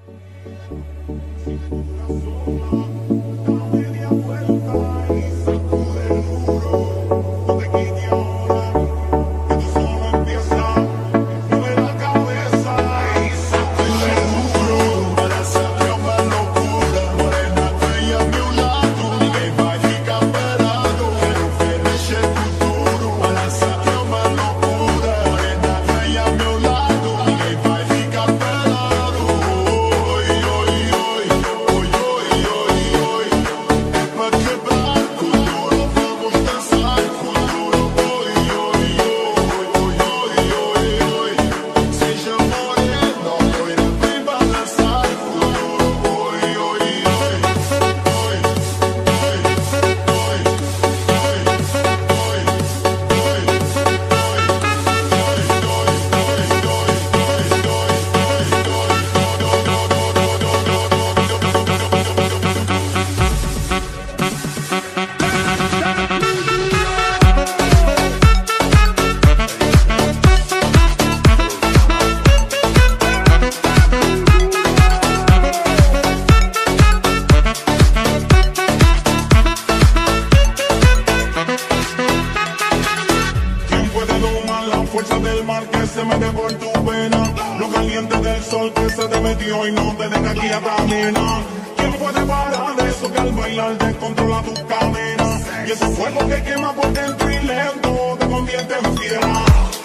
Media vuelta y sacude duro, no te quites ahora, que tú solo empiezas, mueve la cabeza y sacude duro, para hacerte una locura, morena bella a mi lado, ninguém vai ficar parado, quero oferecer futuro, para hacerte una locura, morena bella a mi lado, ninguém vai ficar parado, oi, oi, oi, oi, oi, oi, oi, é pra quebrar, Kuduro, vamos dançar, Kuduro, oi, oi, oi, oi, oi, oi, seja morena, loira, vem balançar, Kuduro, oi, oi, oi, oi, ¿Quién puede domar la fuerza del mar que se mete por tu vena? Lo caliente del sol que se te metió y no te deja quieta, nena. ¿Quién puede parar eso que al bailar descontrola tus cadenas? Y ese fuego que quema por dentro y lento te convierte en fiera.